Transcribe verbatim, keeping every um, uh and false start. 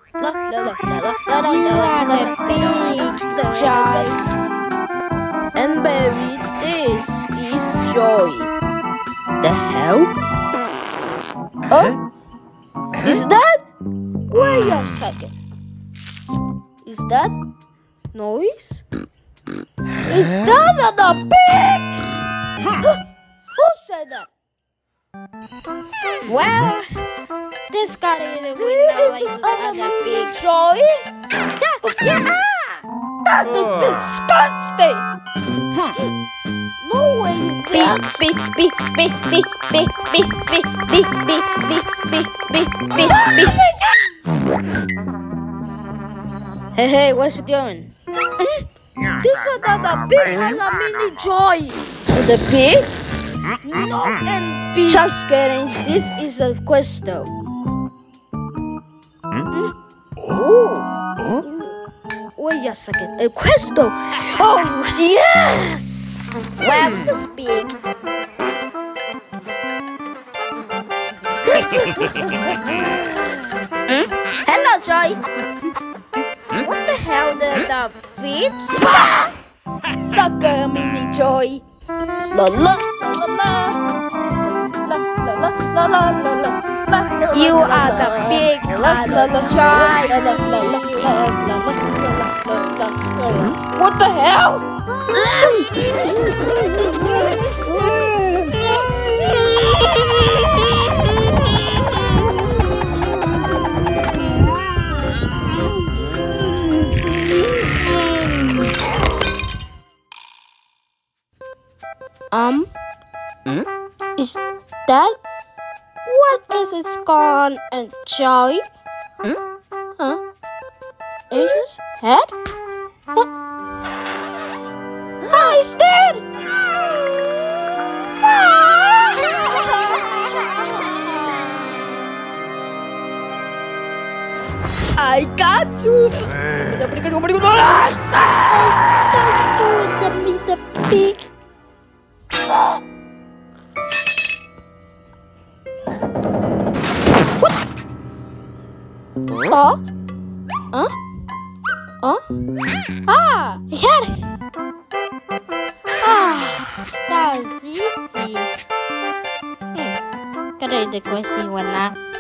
la la la la la la la la Joy. And baby, this is Joy. The hell? Oh? Is that? Wait a second. Is that noise? Is that the pig? Who said that? Well, this guy either realizes as a pig. Joy? Yes, yeah! That is disgusting! No way you can! Beep, beep, beep, beep, beep, beep, beep, beep, beep, beep, beep, beep, beep, beep, beep. Hey, hey, what's it doing? This is not the pig has a mini Joy. The pig? No, and pig. Just kidding. This is a Questo. Hmm? Oh. Wait a second. A Questo. Oh yes. Wow, it's a pig. Hmm? Hello, Joy. What the hell did the feet? Sucker, mini Joy. La la la la la la la la la la la. You are the big la la la Joy. La la la la la la la. What the hell? Um, hmm? Is that what is it called? And Joy? Hmm? Huh? Is his head? Huh? Ah, he's dead! I got you! So the pig. Oh? Huh? Oh? Ah! He had it! Ah! That was easy. Hmm. Gotta read the question one now.